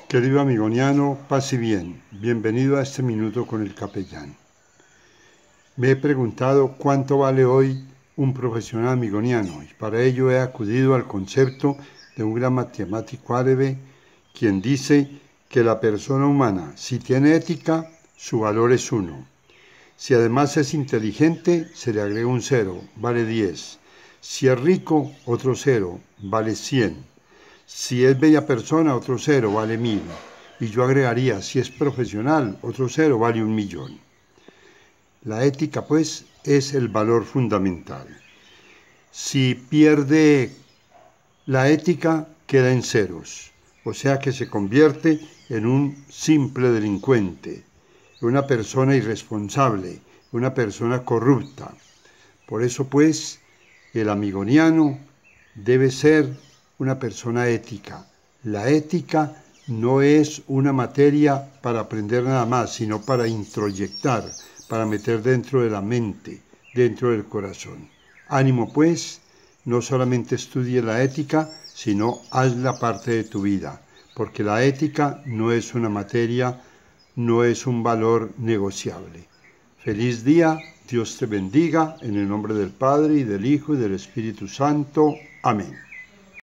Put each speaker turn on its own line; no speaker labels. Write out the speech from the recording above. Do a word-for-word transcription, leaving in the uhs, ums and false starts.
Querido amigoniano, paz y bien, bienvenido a este minuto con el capellán. Me he preguntado cuánto vale hoy un profesional amigoniano y para ello he acudido al concepto de un gran matemático árabe, quien dice que la persona humana, si tiene ética, su valor es uno. Si además es inteligente, se le agrega un cero, vale diez. Si es rico, otro cero, vale cien. Si es bella persona, otro cero, vale mil. Y yo agregaría, si es profesional, otro cero, vale un millón. La ética, pues, es el valor fundamental. Si pierde la ética, queda en ceros, o sea que se convierte en un simple delincuente, una persona irresponsable, una persona corrupta. Por eso, pues, el amigoniano debe ser una persona ética. La ética no es una materia para aprender nada más, sino para introyectar, para meter dentro de la mente, dentro del corazón. Ánimo, pues, no solamente estudie la ética, sino hazla parte de tu vida, porque la ética no es una materia, no es un valor negociable. Feliz día, Dios te bendiga, en el nombre del Padre, y del Hijo, y del Espíritu Santo. Amén.